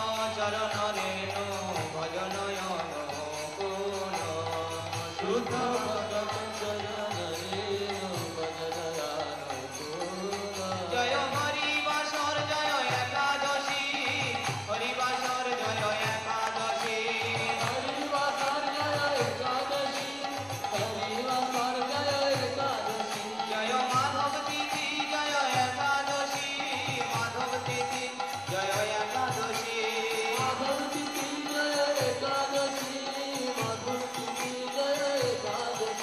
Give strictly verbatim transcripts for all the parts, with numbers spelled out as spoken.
চরণ রেণু ভজনয়ন কোন শুদ্ধ ভগত চরণ রেণু ভজনয়ন কোন জয় হরিবাসর জয় একাদশী হরিবাসর জয় একাদশী হরিবাসর জয় একাদশী হরিবাসর জয় একাদশী জয় মাধব তিথি জয় একাদশী মাধব তিথি জয় একাদশী মাধব তিথি জয় একাদশী মাধব তিথি জয় একাদশী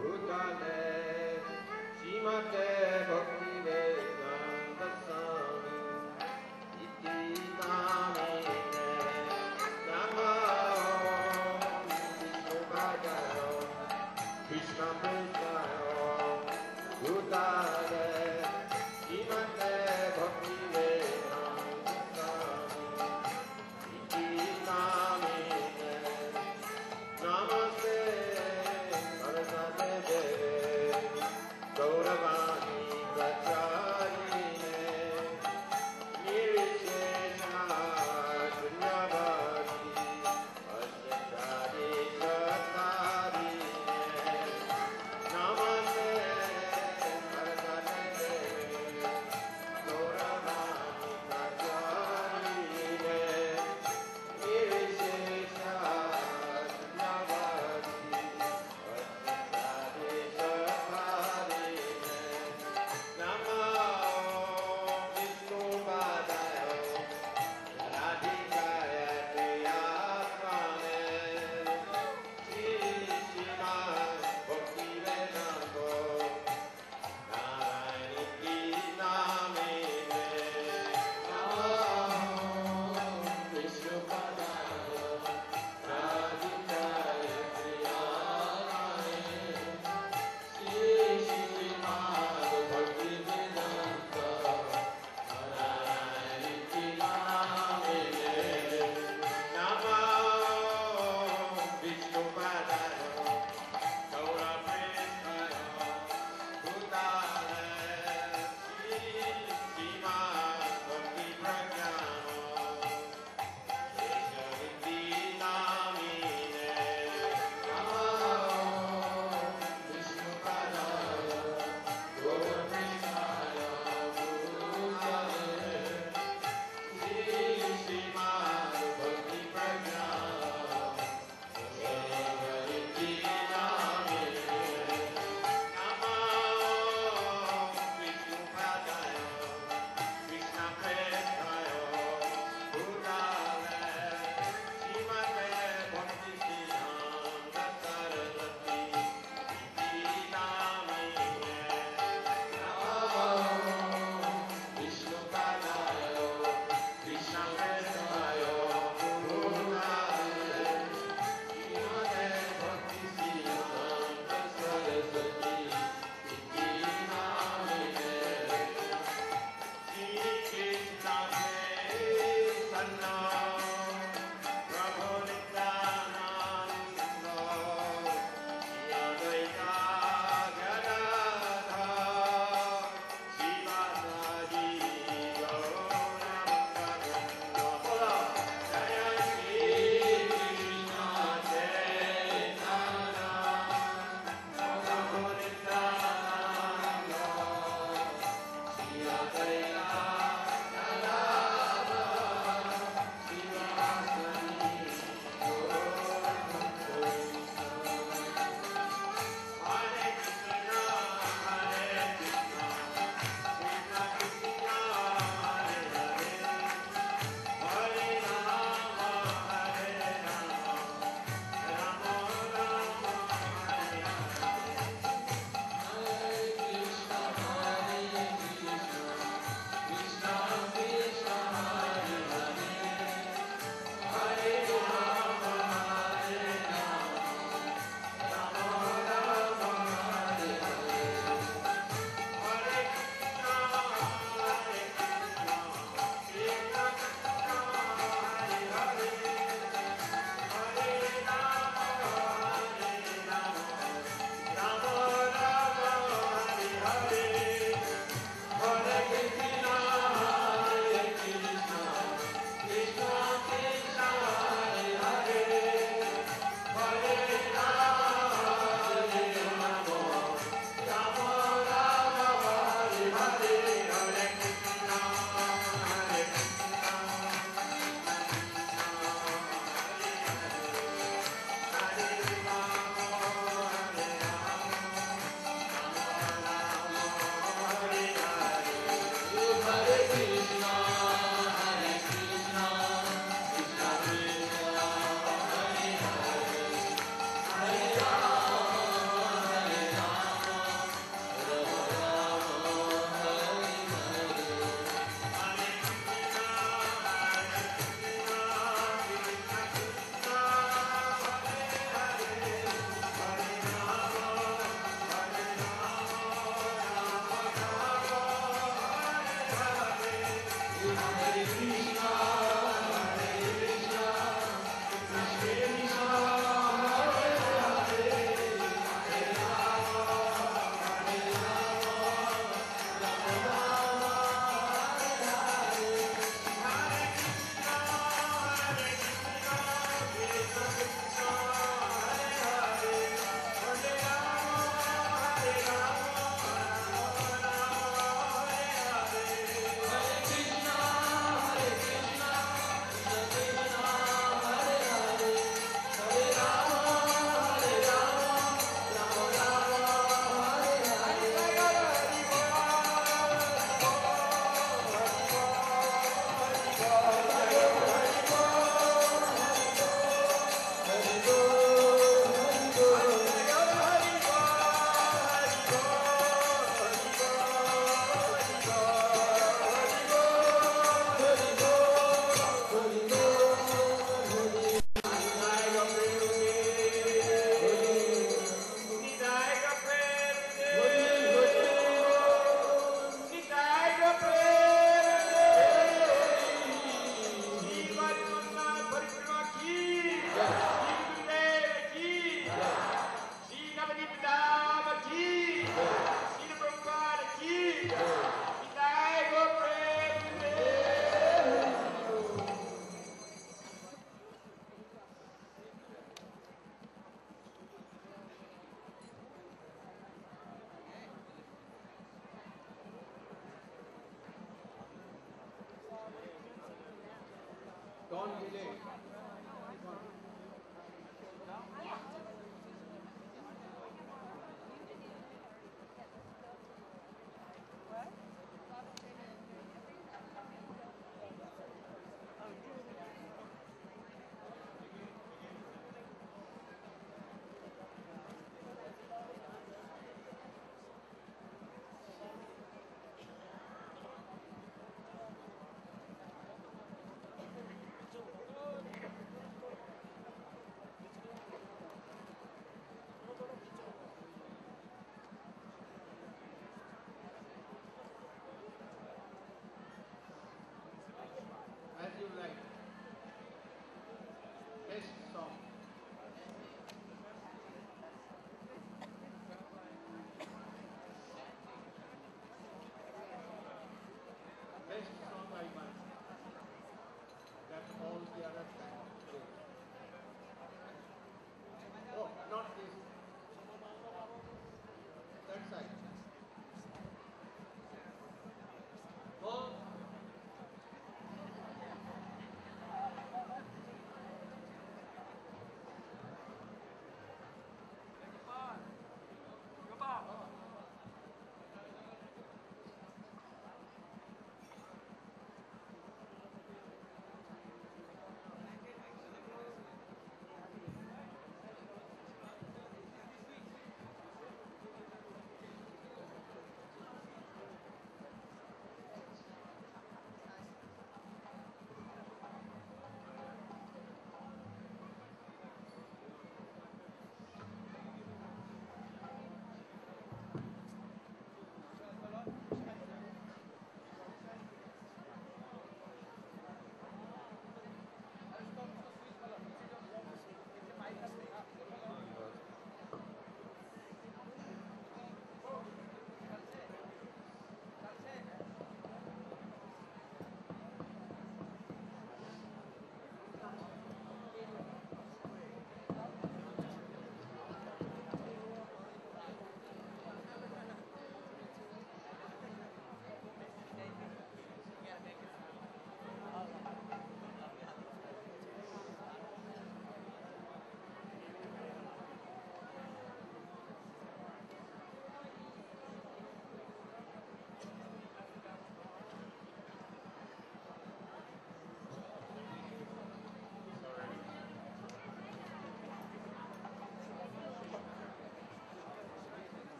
Bhutale Srimate Bhaktivedanta Swami Iti Namine Namah Vishnu Krishna Prasaya Bhutale Srimate Bhaktivedanta Swami Iti Namine Namaste Saraswate Deve Gauravani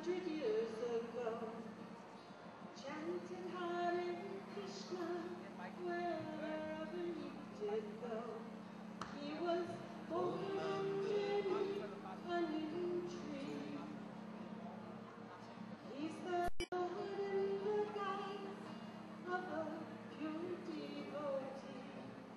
hundred years ago, chanted Hare Krishna wherever he did go. He was born underneath a new tree. He's the Lord in the guise of a pure devotee.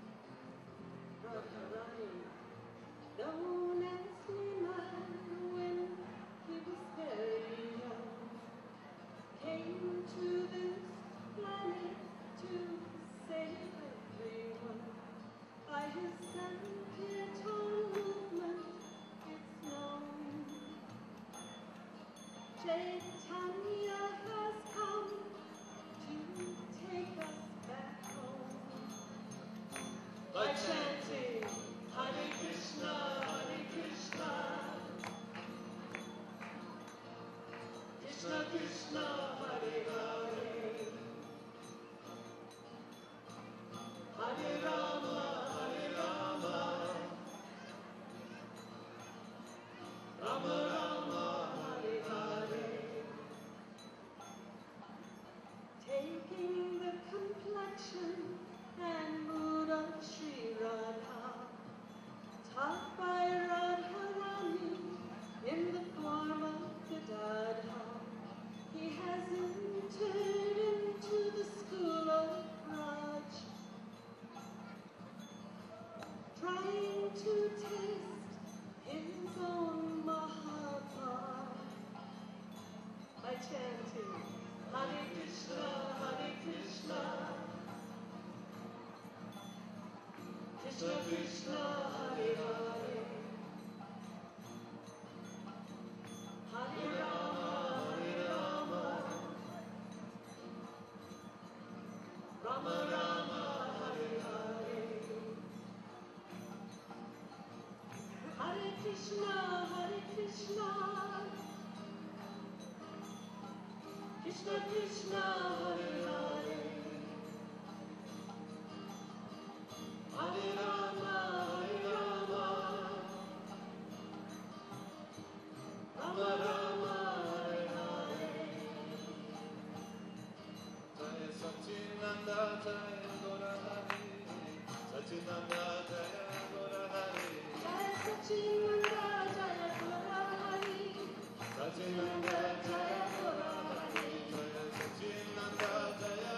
Radharani, known as Srimad when he was very young, came to this planet to save everyone. By his Sankirtan movement, it's known. Chaitanya has come to take us back home. By chanting Hare Krishna, Hare Krishna, Krishna Krishna, Hare Hare, Hare Rama, Hare Rama, Rama Rama, Hare Hare. Taking the complexion and mood of Sri Radha, taught by Radharani in the form of Gadadha, he has entered into the school of Raj, trying to taste his own Mahabharata by chanting Hare Krishna, Hare Krishna, Krishna Krishna, Hare Hare, Hare Rama, Hare Rama, Rama Rama, Hare Hare, Hare Krishna, Hare Krishna, Krishna Krishna, Hare Hare, Hare Rama, Hare Rama, Rama Rama, Hare Hare. Jaya Satchinanda Jaya Gora Hari, Satchinanda Jaya Gora Hari, Jaya Satchinanda Jaya Gora Hari, Satchinanda Jaya Gora Hari, Jaya Satchinanda Jaya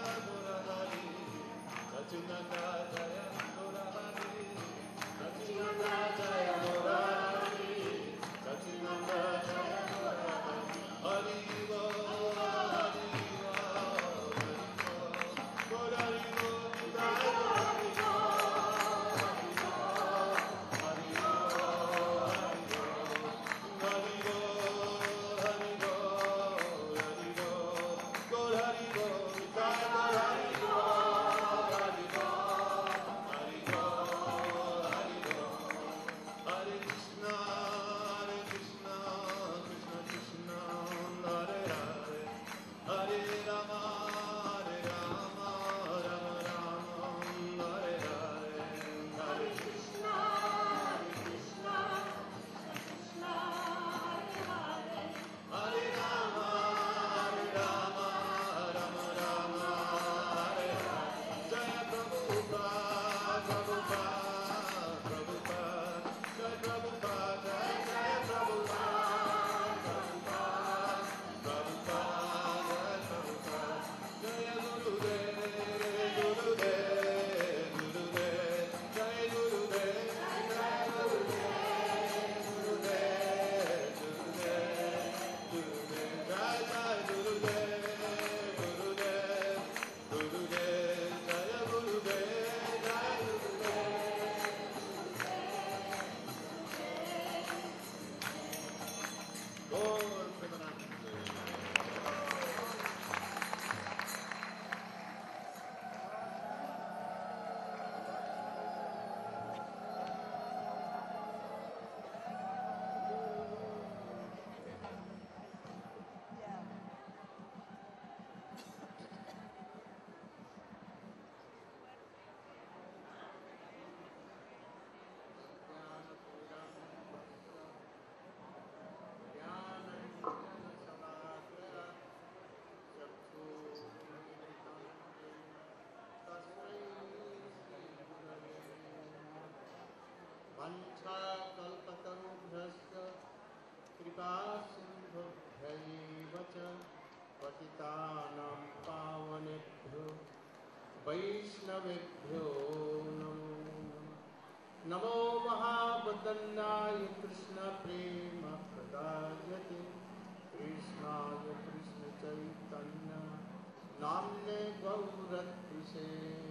वाञ्छा कल्पतरुभ्यश्च कृपा सिन्धुभ्यैव च पतितानां पावनेभ्यो वैष्णवेभ्यो नमो नमः। नमो महावदन्नाय कृष्ण प्रेम प्रदायते कृष्णाय कृष्ण चैतन्य नाम्ने गौरत्रिषे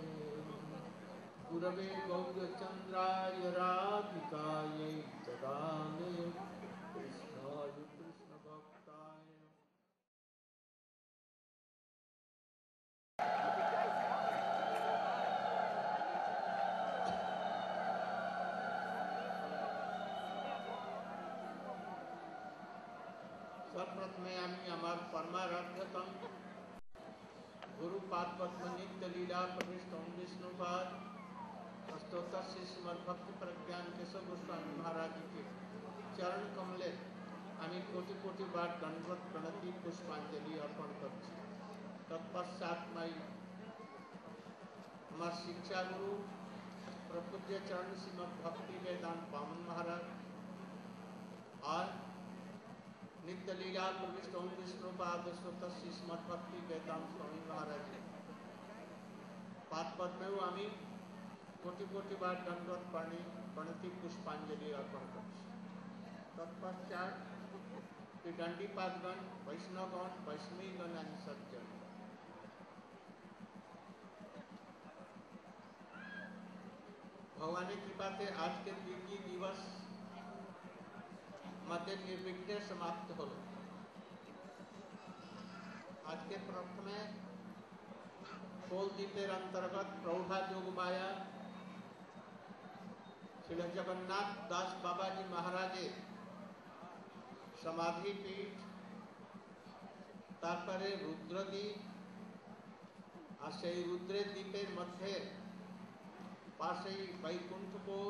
गुरवे गौरचन्द्राय राधिकायै ददामि कृष्णाय कृष्ण भक्ताय। सर्वप्रथमे आमी आमार परमाराध्यतम गुरुपाद पद्म नित्य लीला प्रविष्ट ओम विष्णुपाद अष्टोत्तर श्री श्रीमद भक्ति प्रज्ञान केशव गोस्वामी महाराज के चरण कमले आमी कोटि कोटि बार दंडवत प्रणति पुष्पांजलि अर्पण करছি। तत्पश्चात मैं हमार शिक्षा गुरु प्रपूज्य चरण श्रीमद भक्ति वेदांत बामन महाराज और नित्य लीला प्रविष्ट ओम विष्णुपाद अष्टोत्तर श्री श्रीमद भक्ति वेदांत स्वामी महाराज पाद पद्मे आमी कोटि कोटि बार दंडवत पाणी प्रणति पुष्पांजलि अर्पण करছি। तत्पश्चात दंडीपादगण वैष्णवगण वैष्णवीगण आणि सज्जन भगवान की कृपा से आज के दिव्य दिवस मध्य निर्विघ्न समाप्त हलो। आज के प्रथमे कोल दीपेर अंतर्गत प्रौढ़ा जोगमाया श्री जगन्नाथ दास बाबाजी महाराजे समाधि पीठ तारपरे रुद्रदीप और से रुद्रे दीपेर मध्य पाशे वैकुंठपुर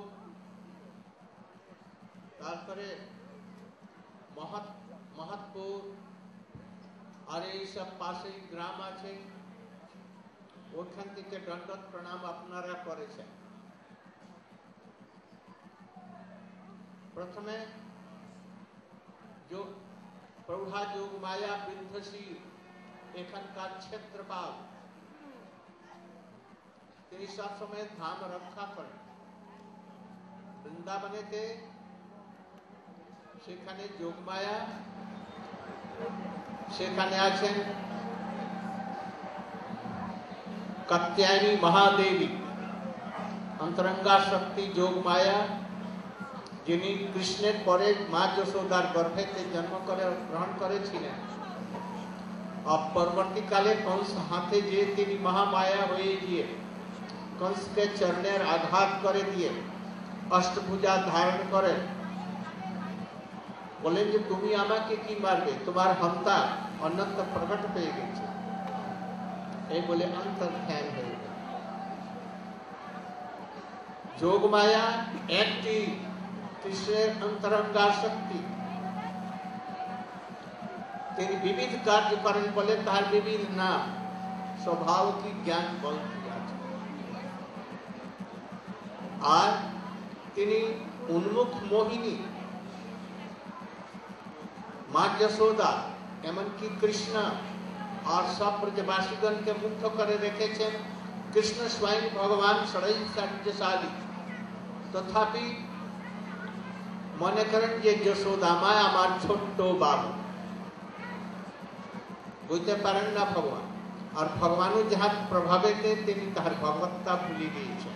तारपरे महत महतपुर और ये सब पाशे ग्राम आछे ओखान थेके दंडवत प्रणाम आपनारा करेछेन। प्रथमे जो प्रौढ़ा जोग माया विंध्यशील एखानकार क्षेत्रपाल তিনি सब समय धाम रक्षा करें वृंदावनेते সেখানে যোগমায়া সেখানে আছেন কাত্যায়নী মহাদেবী अंतरंगा शक्ति যোগমায়া যিনি কৃষ্ণের পরে মা যশোদার গর্ভেতে জন্ম করে গ্রহণ করেছিলেন। अब परवर्ती काले कंस हाथे जे তিনি महामाया হয়ে গিয়ে कंस के चरणेर आघात करे दिए अष्टभुजा धारण करे बोलें जे तुमी आमाके की मारबे तुम्हार हंता अनंत प्रकट पेये गेछे এই বলে अंतर्ध्यान হয়ে গেল। যোগমায়া একটি কৃষ্ণের अंतरंगा शक्ति তিনি विविध कार्य करें बोले तार विविध नाम स्वभाव की ज्ञान बल और তিনি उन्मुख मोहिनी माँ यशोदा एमनकी कृष्ण और सब ब्रजवासीगण के मुक्त करे रेखेছেন। कृष्ण स्वयं भगवान षडै शक्तिशाली तथापि मने करें जे यशोदा माँ आमार छोट्ट बाबू बुझते पारेन ना भगवान और भगवानও जहाँ प्रभावेते তিনি তার ভগবত্তা ভুলে গিয়েছেন।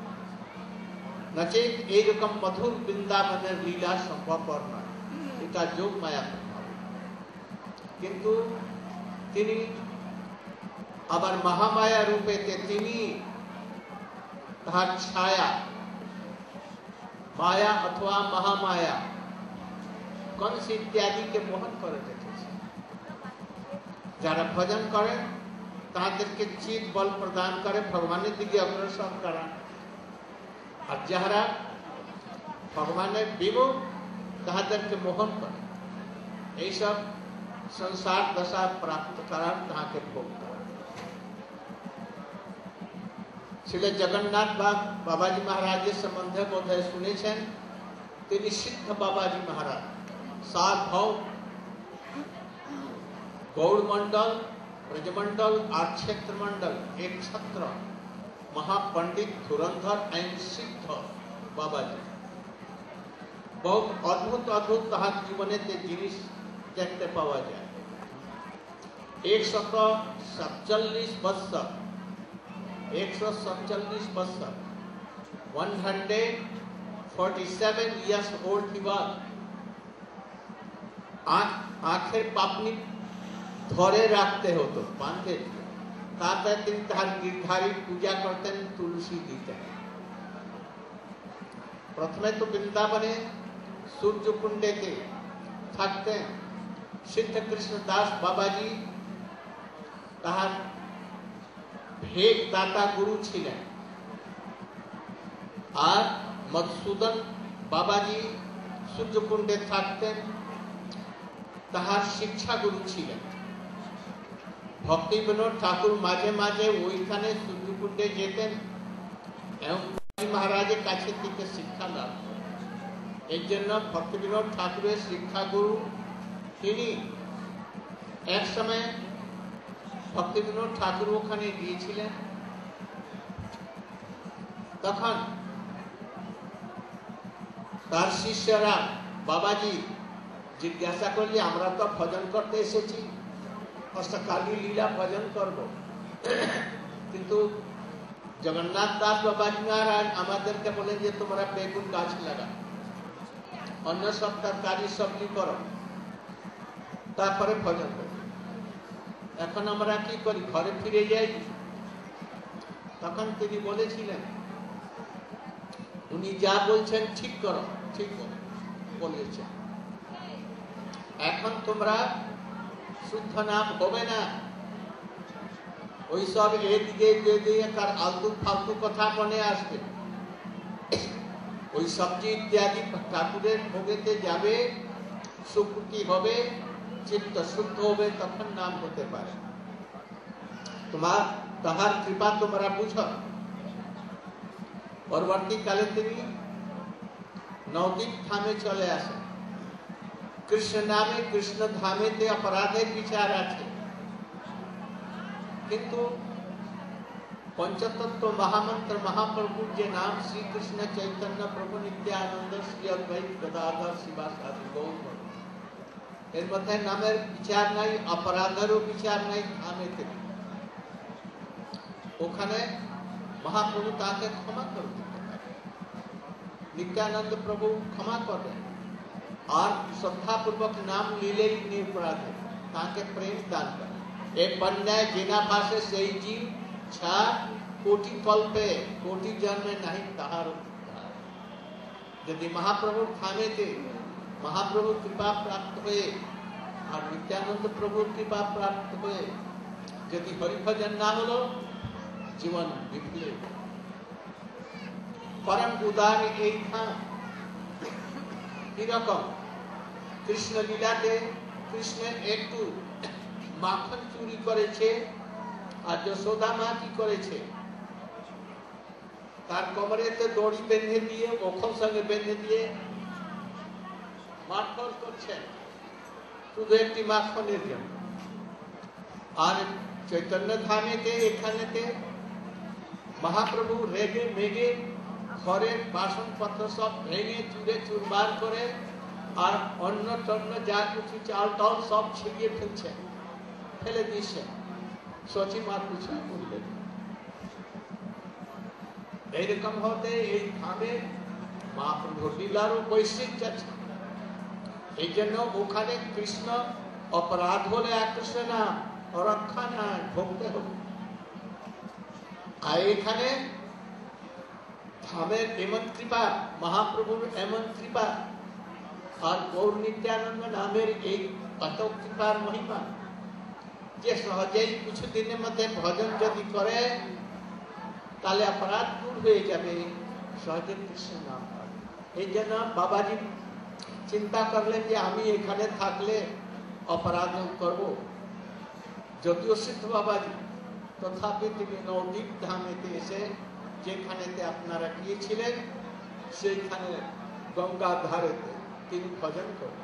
नचेत एक रकम मधुर वृंदावनेर लीला सम्भवपर नय এটা যোগ মায়া प्रभाव किन्तु তিনি আবার महामाया रूपेते তিনি তার ছায়া माया अथवा महामाया कंस इत्यादि के मोहन करे রেখেছে। যারা भजन करें তাদেরকে চিত বল প্রদান করে ভগবানের দিকে অগ্রসর করান और जहरा भगवान विमुख तादेरके मोहन करे এই सब संसार दशा प्राप्त करार ताके भोग श्री जगन्नाथ बाबाजी महाराज सम्बन्धे बोधय सुनेছেন তিনি সিদ্ধ বাবাজি মহারাজ সার্বভৌম गौड़मंडल ब्रजमंडल और क्षेत्र मंडल एक छत्र महापंडित धुरंधर एंड सिद्ध बाबाजी बहुत अद्भुत अद्भुत तहार जीवने जिनिस देखते पावा जाए। एक सौ सतचल्लिस वर्ष एक सौ सतचल्लिस वर्ष one hundred forty seven years old he was. आंखेर पापनी ধরে রাখতে হতো বাঁধে, তারপরে তিনি তার গিরধারী পূজা করতেন, তুলসী দিতেন। প্রথমে তো বৃন্দাবনে সূর্যকুণ্ডেতে থাকতেন। সিদ্ধ কৃষ্ণ দাস বাবাজি তাহার ভেগ দাতা গুরু ছিলেন, আর মধুসূদন বাবাজি সূর্যকুণ্ডে থাকতেন, তাহার শিক্ষা গুরু ছিলেন। ভক্তি বিনোদ ঠাকুর মাঝে মাঝে ওইখানে সূর্যকুণ্ডে যেতেন এবং মহারাজের কাছে থেকে শিক্ষা লাভ করেন। এই জন্য ভক্তি বিনোদ ঠাকুরের শিক্ষা গুরু তিনি। এক সময় ভক্তি বিনোদ ঠাকুর ওখানে গিয়েছিলেন, তখন তার শিষ্যরা বাবাজি জিজ্ঞাসা করলে আমরা তো ভজন করতে এসেছি, অষ্টকালী লীলা ভজন করব, কিন্তু জগন্নাথ দাস বাবাজি মহারাজ আমাদেরকে বলেন যে তোমরা বেগুন গাছ লাগা, অন্য সব তরকারি সবজি করো, তারপরে ভজন করো। এখন আমরা কি করি, ঘরে ফিরে যাই। তখন তিনি বলেছিলেন উনি যা বলছেন ঠিক করো, ঠিক বলেছেন। এখন তোমরা শুদ্ধ নাম হবে না, ওই সব এদিকে যেদিকে তার আলতু ফালতু কথা মনে আসবে, ওই সবজি ইত্যাদি ঠাকুরের ভোগেতে যাবে, সুকৃতি হবে, চিত্ত শুদ্ধ হবে, তখন নাম হতে পারে। তোমার তাহার কৃপা তোমরা বুঝো। পরবর্তীকালে তিনি নবদ্বীপ ধামে চলে আসেন। কৃষ্ণ নামে কৃষ্ণ ধামেতে অপরাধের বিচার আছে, কিন্তু পঞ্চতত্ত্ব মহামন্ত্র মহাপ্রভুর যে নাম শ্রীকৃষ্ণ চৈতন্য প্রভু নিত্যানন্দ শ্রী অদ্বৈত গদাধর শিবাসাদি গৌর, এর মধ্যে নামের বিচার নাই, অপরাধেরও বিচার নাই ধামেতে। ওখানে মহাপ্রভু তাকে ক্ষমা করে দিতে পারে, নিত্যানন্দ প্রভু ক্ষমা করেন, और श्रद्धा पूर्वक नाम लीले निरपराध ताके प्रेम दान कर एक बन्या जिना भाषे सही जीव छा कोटि कल्पे कोटि जन्म नहीं ताहार। यदि महाप्रभु थामे थे, महाप्रभु कृपा प्राप्त हुए और नित्यानंद प्रभु कृपा प्राप्त हुए, यदि हरिभजन ना हलो जीवन विफले। परम उदार एक था এরকম কৃষ্ণ লীলাতে কৃষ্ণ একটু মাখন চুরি করেছে, আর যশোদা মা কি করেছে, তার কোমরেতে দড়ি বেঁধে দিয়ে ওখর সঙ্গে বেঁধে দিয়ে মারধর করছেন শুধু একটি মাখনের জন্য। আর চৈতন্য ধামেতে এখানেতে মহাপ্রভু রেগে মেগে ঘরের বাসনপত্র সব ভেঙে চুরে চুরমার করে, আর অন্য টন্য যা কিছু চাল টাল সব ছিটিয়ে ফেলছে, ফেলে দিচ্ছে। সচি মার পিছনে বললেন এইরকম হতে এই ধামে মহাপ্রভুর লীলারও বৈশিষ্ট্য আছে। এই জন্য ওখানে কৃষ্ণ অপরাধ হলে আকৃষ্ট না, রক্ষা না, ভোগতে হবে। আর এখানে ধামের এমন কৃপা, মহাপ্রভুর এমন কৃপা, আর গৌর নিত্যানন্দ নামের এই কত কৃপার মহিমা যে সহজেই কিছু দিনের মধ্যে ভজন যদি করে তাহলে অপরাধ দূর হয়ে যাবে, সহজে কৃষ্ণ নাম পাবে। এই জন্য বাবাজি চিন্তা করলেন যে আমি এখানে থাকলে অপরাধ করব, যদিও সিদ্ধ বাবাজি, তথাপি তিনি নবদ্বীপ ধামেতে এসে যেখানেতে আপনারা গিয়েছিলেন সেইখানে গঙ্গার ধারেতে তিনি ভজন করেন।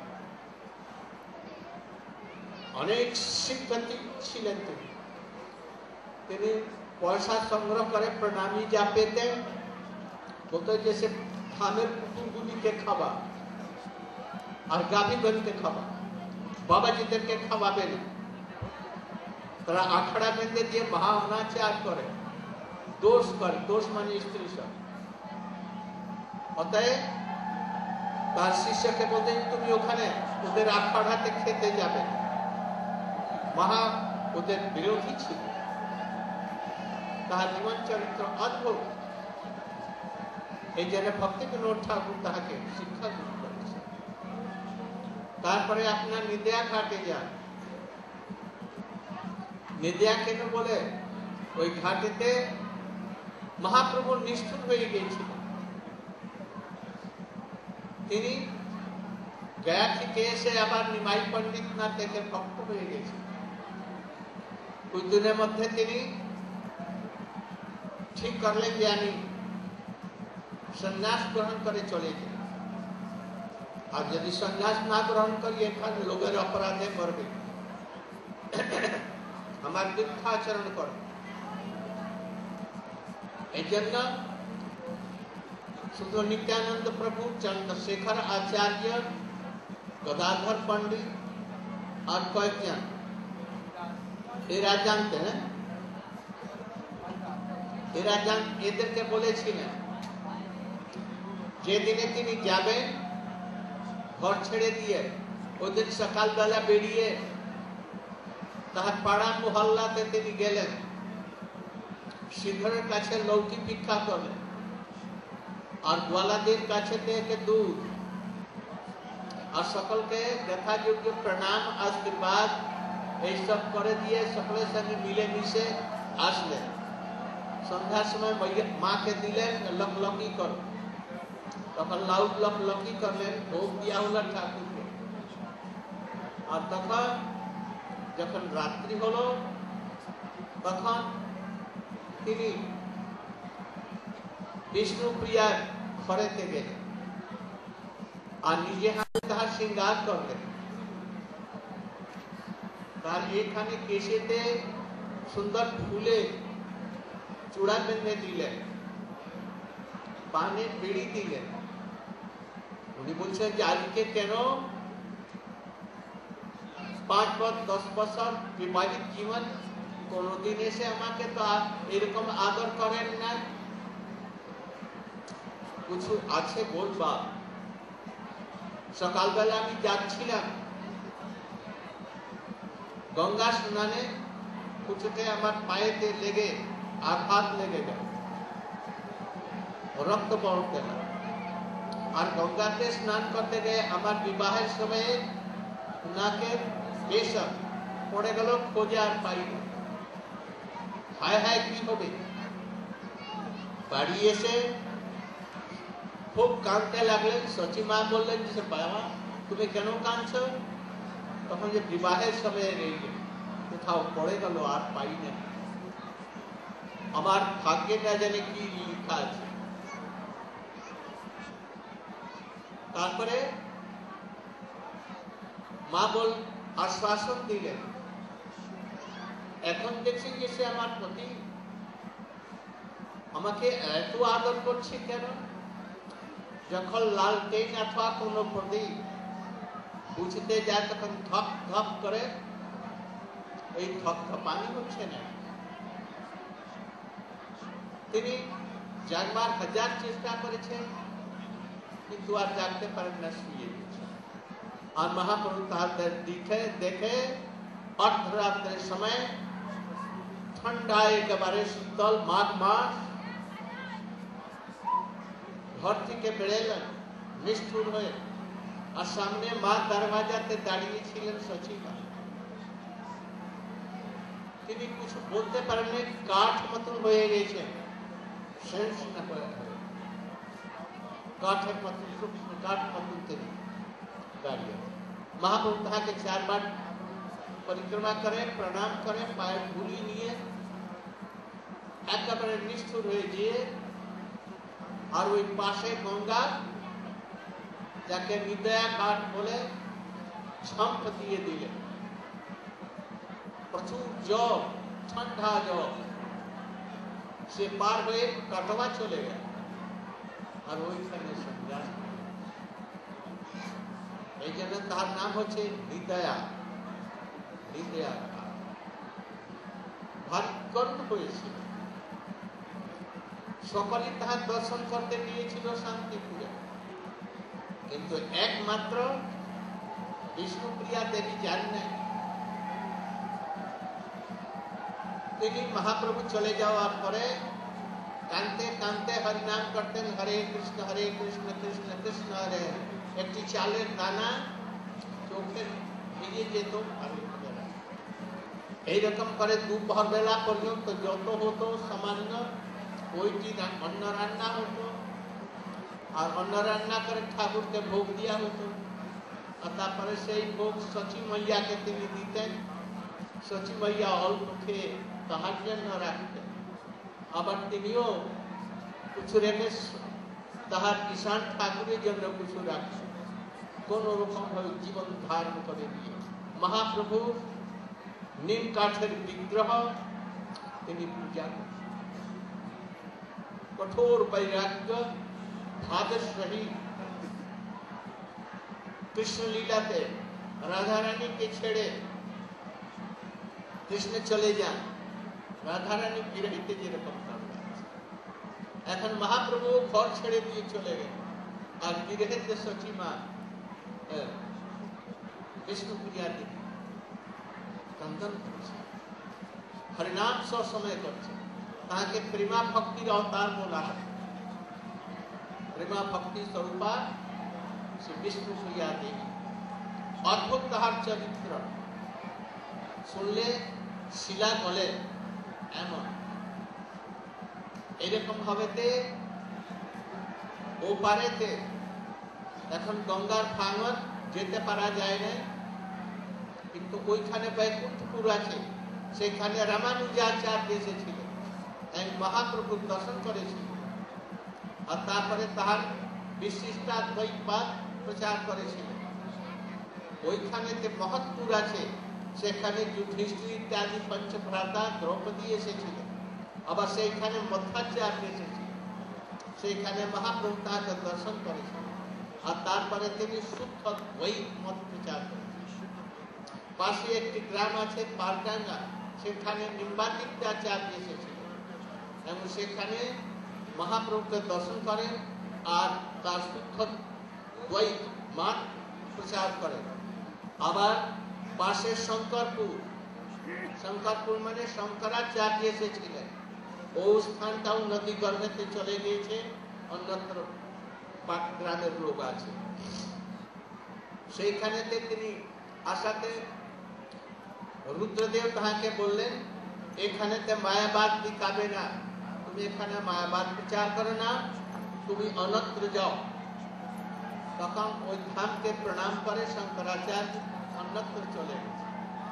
অনেক শিক্ষার্থী ছিলেন তিনি। তিনি পয়সা সংগ্রহ করে প্রণামী যা পেতেন বলতো যে সে ধানের পুতুলগুলিকে খাওয়া আর গাভীগণকে খাওয়া, বাবাজিদেরকে খাওয়াবেন। তারা আখড়া বেঁধে দিয়ে মহা অনাচার করে, দোষ করে, দোষ মানে স্ত্রী সব। অতএব তার শিষ্যকে বলতেন তুমি ওখানে ওদের আখড়াতে খেতে যাবে। মহা ওদের বিরোধী ছিল। তাহার জীবন চরিত্র অদ্ভুত। এই জন্য ভক্তিবিনোদ ঠাকুর তাহাকে শিক্ষা গুরু করেছে। তারপরে আপনার নিদিয়া ঘাটে যান। নিদিয়া কেন বলে? ওই ঘাটেতে মহাপ্রভু নিষ্ঠুর হয়ে গিয়েছিল। তিনি গয়া থেকে এসে আবার নিমাই পণ্ডিত না থেকে ভক্ত হয়ে গেছে। কুछ দিনের মধ্যে তিনি ঠিক করলেন যে আমি সন্ন্যাস গ্রহণ করে চলে যাই। আর যদি সন্ন্যাস না গ্রহণ করি এখানে লোকের অপরাধে করবে, আমার মিথ্যাচরণ করবে। এই জন্য শুধু নিত্যানন্দ প্রভু, চন্দ্রশেখর आचार्य, गदाधर पंडित और कয়েকজন এরা জানতেন, এরা জান এদেরকে বলেছিলেন যেদিনে তিনি যাবেন ঘর ছেড়ে দিয়ে, ওদিন সকালবেলা বেরিয়ে তাহার পাড়া মহল্লাতে তিনি গেলেন, সিদ্ধরের কাছে লৌকি ভিক্ষা করলেন আর গোয়ালাদের কাছে থেকে দুধ আর সকলকে যথাযোগ্য প্রণাম আশীর্বাদ এইসব করে দিয়ে সকলের সঙ্গে মিলে মিশে আসলেন। সন্ধ্যার সময় মাকে দিলেন লকলকি কর, তখন লাউড লকলকি করলেন, ভোগ দিয়া হল ঠাকুরকে। আর তখন যখন রাত্রি হলো তখন তিনি বিষ্ণুপ্রিয়ার ঘরেতে গেলেন আর নিজে হাতে তাহার শৃঙ্গার করলেন। তার এখানে কেশেতে সুন্দর ফুলে চূড়া বেঁধে দিলেন, পানে বেড়ি দিলেন। উনি বলছেন যে আজকে কেন পাঁচ বছর দশ বছর বিবাহিত জীবন কোনদিন এসে আমাকে তো এরকম আদর করেন না। কিছু আছে বলবা। সকালবেলা আমি যাচ্ছিলাম গঙ্গা স্নানে, কুচুতে আমার পায়েতে লেগে আঘাত লেগে গেল, রক্ত পড়তে গেল। আর গঙ্গাতে স্নান করতে গিয়ে আমার বিবাহের সময়ে নাকের বেশক পড়ে গেল, খোঁজে আর পাইনি। হায় হায় কি হবে। বাড়ি এসে খুব কাঁদতে লাগলেন। সচি মা বললেন যে বাবা তুমি কেন কাঁদছ? তখন যে বিবাহের সময় রইলে কোথাও পড়ে গেল আর পাই না, আমার ভাগ্যে না জানে কি লেখা আছে। তারপরে মা বল আশ্বাসন দিলেন। এখন দেখছি যে সে আমার প্রতি আমাকে এত আদর করছে কেন? যখন লালটেন অথবা কোনো প্রদীপ বুঝতে যায় তখন ধপ ধপ করে এই ধপ ধপানি হচ্ছে না। তিনি জাগবার হাজার চেষ্টা করেছেন কিন্তু আর জাগতে পারেন না, শুয়ে গেছে। আর মহাপ্রভু তাহাদের দিকে দেখে অর্ধরাত্রের সময় ঠান্ডা একেবারে শীতল মাঘ মাস ঘর থেকে বেরোলেন নিষ্ঠুর হয়ে। আর সামনে মা দরওয়াজাতে দাঁড়িয়েছিলেন সচিবা। তিনি কিছু বলতে পারেননি, কাঠ মতন হয়ে গেছেন, সেন্স না করে কাঠের মতন সূক্ষ্ম কাঠ মতন তিনি দাঁড়িয়ে। মহাপ্রভু তাহাকে চারবার পরিক্রমা করে প্রণাম করে পায়ে ধুলি নিয়ে একেবারে নিষ্ঠুর হয়ে গিয়ে আর ওই পাশে গঙ্গা যাকে হৃদয়া ঘাট বলে ঝম্প দিয়ে দিলে, প্রচুর জল, ঠান্ডা জল, সে পার হয়ে কাটোয়া চলে গেল আর ওইখানে সন্ন্যাস। এই জন্য তার নাম হচ্ছে হৃদয়া। হৃদয়া ভারী করুণ হয়েছিল। সকলে তাহার দর্শন করতে গিয়েছিল শান্তিপুরে, কিন্তু একমাত্র বিষ্ণুপ্রিয়া দেবী যান নাই। তিনি মহাপ্রভু চলে যাওয়ার পরে কানতে কানতে হরিনাম করতেন, হরে কৃষ্ণ হরে কৃষ্ণ কৃষ্ণ কৃষ্ণ হরে। একটি চালের দানা চোখে ভিজে যেত। এইরকম করে দুপুর বেলা পর্যন্ত যত হতো সামান্য ওইটি অন্ন রান্না হতো, আর অন্ন রান্না করে ঠাকুরকে ভোগ দেওয়া হতো। আর তারপরে সেই ভোগ সচী মাইয়াকে তিনি দিতেন। সচী মাইয়া অল্প খেয়ে তাহার জন্য রাখতেন, আবার তিনিও কিছু রেখে তাহার ঈশান ঠাকুরের জন্য কিছু রাখতেন। কোন রকম ভাবে জীবন ধারণ করে দিয়ে মহাপ্রভু নিম কাঠের বিগ্রহ তিনি পূজা করতেন। কঠোর বৈরাগ্য ভাবের সহিত কৃষ্ণ লীলাতে রাধা রানীকে ছেড়ে কৃষ্ণ চলে যান। রাধা রানী বিরহিতে যেরকম কামনা আছে, এখন মহাপ্রভু ঘর ছেড়ে দিয়ে চলে গেল, আর বিরহিতে সচিমা বিষ্ণুপ্রিয়া দেবী কান্দন করছে, হরিনাম সবসময় করছে। তাকে প্রেমা ভক্তির অবতার বলা হয়। প্রেমা ভক্তি স্বরূপা শ্রী বিষ্ণুপ্রিয়া দেবী। অদ্ভুত তাহার চরিত্র, শুনলে শিলা গলে এমন। এরকম ভাবেতে ও পারেতে এখন গঙ্গার ভাঙন যেতে পারা যায় না, কিন্তু ওইখানে বৈকুণ্ঠপুর আছে, সেখানে রামানুজাচার্য এসেছিল, এক মহাপ্রভুর দর্শন করেছিল, আর তারপরে তাহার বিশিষ্টাদ্বৈতবাদ প্রচার করেছিল। ওইখানেতে মহৎপুর আছে, সেখানে যুধিষ্ঠির ইত্যাদি পঞ্চভ্রাতা দ্রৌপদী এসেছিল, আবার সেইখানে মধ্বাচার্য এসেছিল, সেইখানে মহাপ্রভু তাকে দর্শন করেছিল, আর তারপরে তিনি শুদ্ধ দ্বৈত মত প্রচার করেছেন। পাশে একটি গ্রাম আছে পারডাঙ্গা, সেখানে নিম্বাদিত্যাচার্য এসেছিল এবং সেখানে মহাপ্রভুকে দর্শন করেন আর তার শুদ্ধ দ্বৈত মত প্রচার করেন। আবার পাশে শঙ্করপুর, শঙ্করপুর মানে শঙ্করাচার্য এসেছিলেন, ও স্থানটাও নদী গর্ভেতে চলে গিয়েছে, অন্যত্র গ্রামের লোক আছে। সেইখানেতে তিনি আসাতে রুদ্রদেব তাহাকে বললেন, এখানেতে মায়াবাদ দিখাবে না, তুমি এখানে মায়াবাদ প্রচার করো না, তুমি অন্যত্র যাও। তখন ওই ধামকে প্রণাম করে শঙ্করাচার্য অন্যত্র চলে গেছে।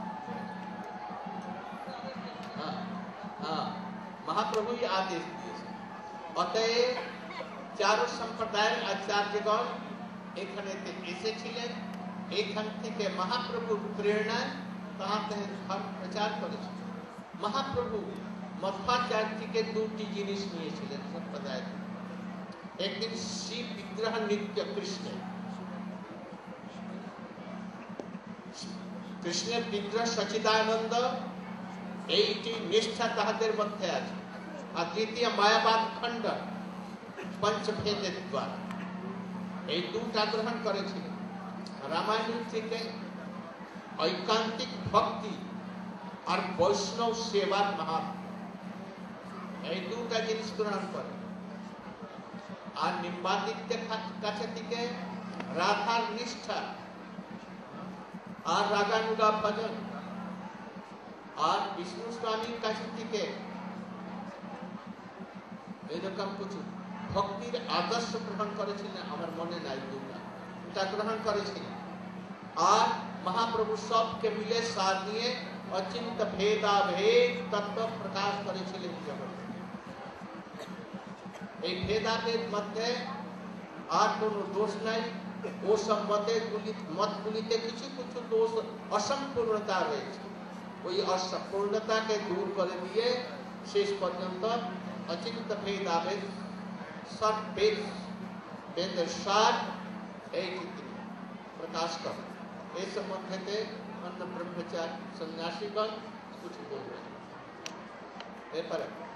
হ্যাঁ হ্যাঁ মহাপ্রভুই আদেশ দিয়েছে। অতএব চারো সম্প্রদায়ের আচার্যগণ এখানে এসেছিলেন, এখান থেকে মহাপ্রভুর প্রেরণায় তাহাতে ধর্ম প্রচার করেছে। মহাপ্রভু মধ্বাচার্যকে দুটি জিনিস নিয়েছিলেন সম্প্রদায়। একদিন শিব বিগ্রহ নিত্য কৃষ্ণের, কৃষ্ণের বিগ্রহ সচিদানন্দ, এইটি নিষ্ঠা তাহাদের মধ্যে আছে। আর দ্বিতীয় মায়াবাদ খণ্ড পঞ্চভেদের দ্বারা, এই দুটা গ্রহণ করেছিল। রামায়ণ থেকে ঐকান্তিক ভক্তি আর বৈষ্ণব সেবার মাহাত্ম্য, এই দুটা জিনিস গ্রহণ করে। আর নিম্বাদিত্যের কাছে থেকে রাধার নিষ্ঠা আর রাগানুগা ভজন, আর বিষ্ণু স্বামীর কাছে থেকে এরকম কিছু ভক্তির আদর্শ গ্রহণ করেছিলেন, আমার মনে নাই দুটা, এটা গ্রহণ করেছিলেন। আর মহাপ্রভু সবকে মিলে সার নিয়ে অচিন্ত ভেদাভেদ তত্ত্ব প্রকাশ করেছিলেন জগৎ। এই ভেদাভেদ মধ্যে আর কোনো দোষ নাই, ও সম্মতে মতগুলিতে কিছু কিছু দোষ অসম্পূর্ণতা রয়েছে, ওই অসম্পূর্ণতাকে দূর করে দিয়ে শেষ পর্যন্ত অচিন্ত ভেদাভেদ সব বেদ বেদের সার এইটি তিনি প্রকাশ করেন। এই সম্বন্ধে অন্য ব্রহ্মচারী সন্ন্যাসীগণ कुछ बोल रहे हैं।